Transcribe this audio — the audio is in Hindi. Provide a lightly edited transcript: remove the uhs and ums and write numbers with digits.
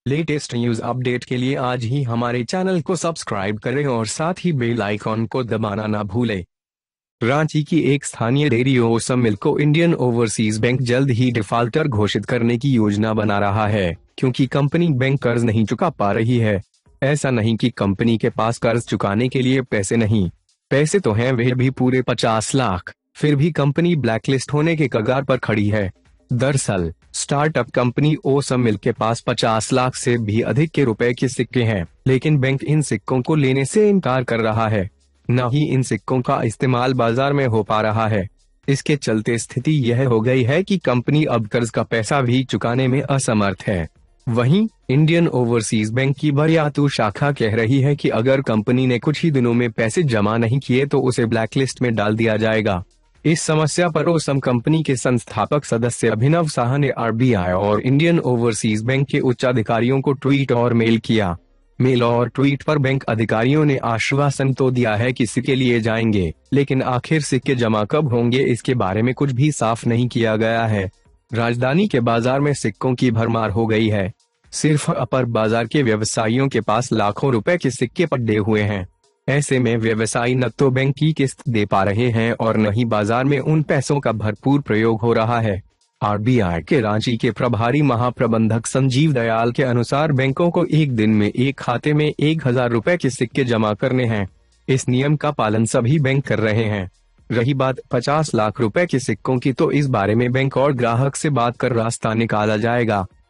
लेटेस्ट न्यूज अपडेट के लिए आज ही हमारे चैनल को सब्सक्राइब करें और साथ ही बेल आइकॉन को दबाना ना भूलें। रांची की एक स्थानीय डेयरी ओसम मिल्क को इंडियन ओवरसीज बैंक जल्द ही डिफाल्टर घोषित करने की योजना बना रहा है, क्योंकि कंपनी बैंक कर्ज नहीं चुका पा रही है। ऐसा नहीं कि कंपनी के पास कर्ज चुकाने के लिए पैसे नहीं, पैसे तो हैं, वे भी पूरे 50 लाख, फिर भी कंपनी ब्लैकलिस्ट होने के कगार पर खड़ी है। दरअसल स्टार्टअप कंपनी ओसम मिल्क के पास 50 लाख से भी अधिक के रुपए के सिक्के हैं, लेकिन बैंक इन सिक्कों को लेने से इनकार कर रहा है। न ही इन सिक्कों का इस्तेमाल बाजार में हो पा रहा है। इसके चलते स्थिति यह हो गई है कि कंपनी अब कर्ज का पैसा भी चुकाने में असमर्थ है। वहीं इंडियन ओवरसीज बैंक की बरियातू शाखा कह रही है कि अगर कंपनी ने कुछ ही दिनों में पैसे जमा नहीं किए तो उसे ब्लैकलिस्ट में डाल दिया जाएगा। इस समस्या पर ओसम कंपनी के संस्थापक सदस्य अभिनव साह ने आरबीआई और इंडियन ओवरसीज बैंक के उच्च अधिकारियों को ट्वीट और मेल किया। मेल और ट्वीट पर बैंक अधिकारियों ने आश्वासन तो दिया है कि सिक्के लिए जाएंगे, लेकिन आखिर सिक्के जमा कब होंगे इसके बारे में कुछ भी साफ नहीं किया गया है। राजधानी के बाजार में सिक्कों की भरमार हो गई है। सिर्फ अपर बाजार के व्यवसायियों के पास लाखों रुपए के सिक्के पड़े हुए हैं। ऐसे में व्यवसायी न तो बैंक की किस्त दे पा रहे हैं और न ही बाजार में उन पैसों का भरपूर प्रयोग हो रहा है। आरबीआई के रांची के प्रभारी महाप्रबंधक संजीव दयाल के अनुसार बैंकों को एक दिन में एक खाते में 1000 रुपए के सिक्के जमा करने हैं। इस नियम का पालन सभी बैंक कर रहे हैं। रही बात 50 लाख रुपए के सिक्कों की, तो इस बारे में बैंक और ग्राहक से बात कर रास्ता निकाला जाएगा।